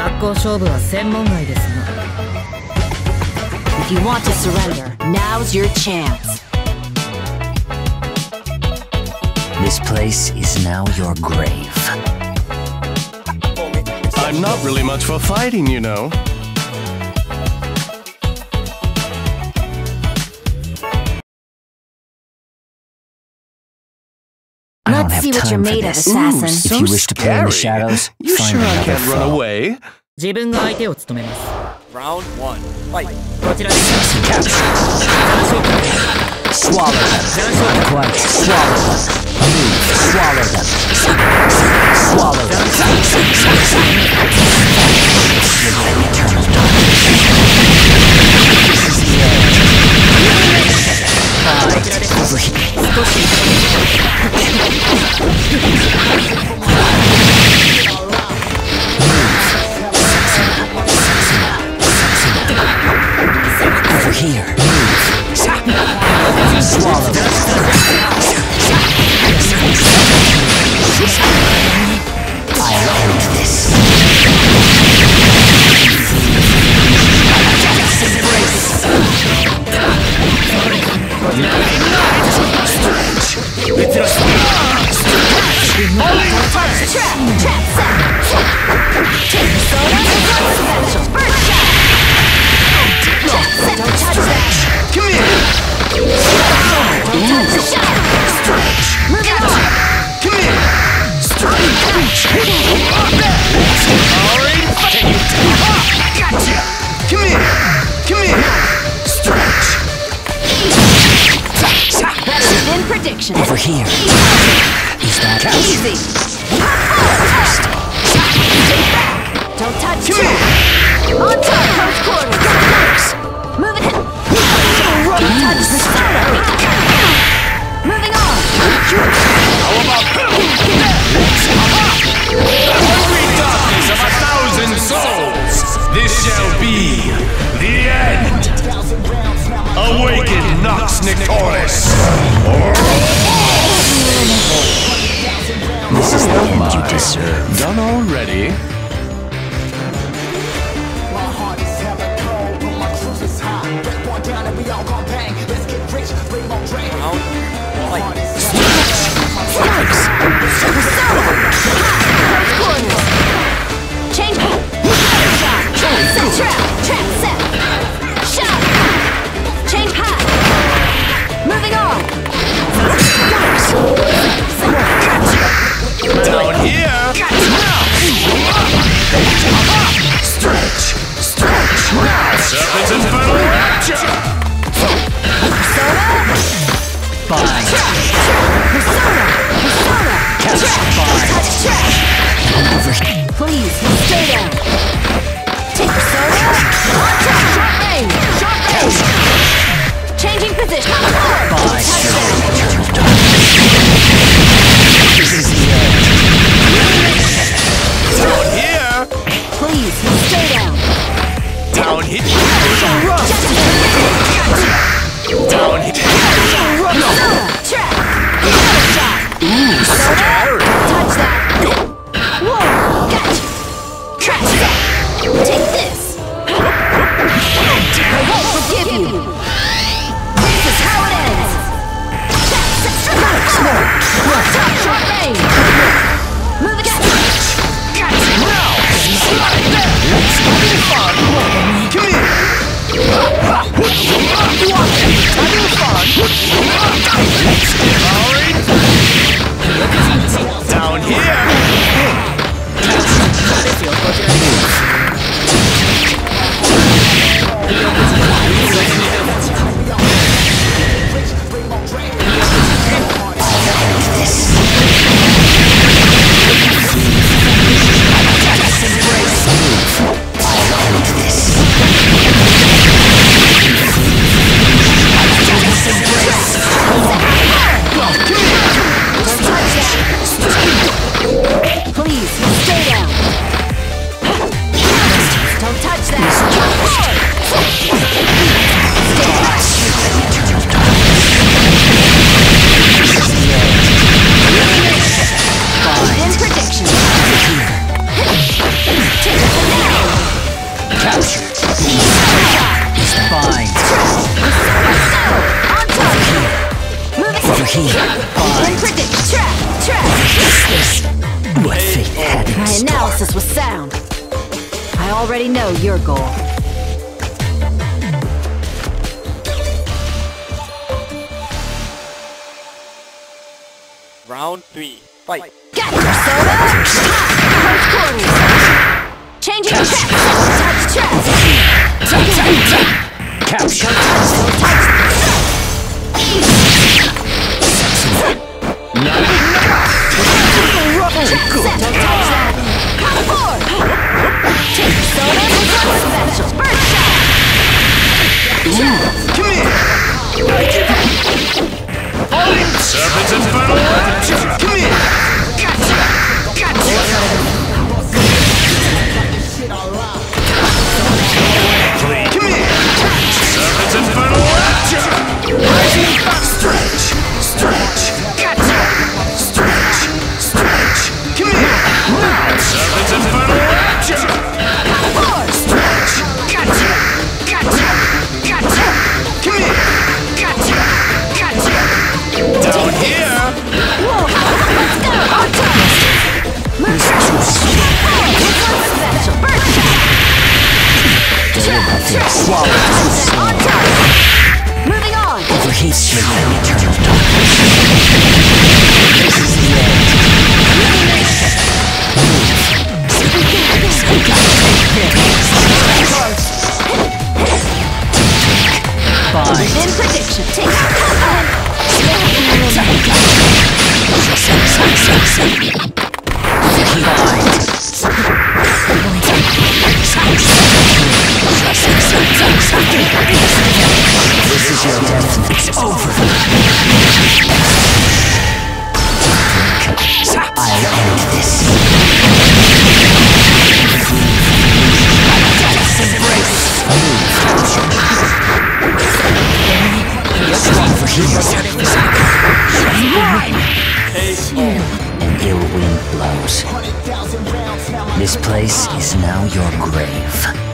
If you want to surrender, now's your chance. This place is now your grave. I'm not really much for fighting, you know. Let's see what you're made of, assassin. So if you wish to play in the scary. shadows, You find sure I another can't run foe. away? Round 1. Fight. Swallow them. Not quite. Swallow them. Move. Swallow them. Swallow them. Eternal darkness. Over here. Over here. Swallow. I'll end this. Over here. Is that easy? Don't touch it. On top, close quarters. Move it. Don't touch the center. Moving on. How about every darkness of 1,000 souls? This shall be the end. Awaken, Nox Nicoris. This is the end you deserve. Done already? Change. Trap set. Shot. Change path. Moving on. Down here. analysis was sound. I already know your goal. Round 3, fight! Get Persona! Close quarters! Changing chest! Touch chest! Capture. Seth, don't touch that! Come forward! Take Persona and one special! Bird shot! Come here! Serpent's Infernal Rapture! Come here! Gotcha! Gotcha! Come here! Serpent's Infernal Rapture! Rising back! Stretch! Stretch! Gotcha! Stretch! Stretch! Come here! Serpent's Infernal Rapture! Stretch! Gotcha! Gotcha! Gotcha! Come here! Gotcha! Gotcha! Down here! Whoa! Let's go! On top! Move! Special! Bird shot! Swallow. On top! Moving on! Overheat streaming eternal darkness. This is the end. In prediction, take This is your death. It's over. I'll end this. Death's embrace. An ill wind blows. This place is now your grave.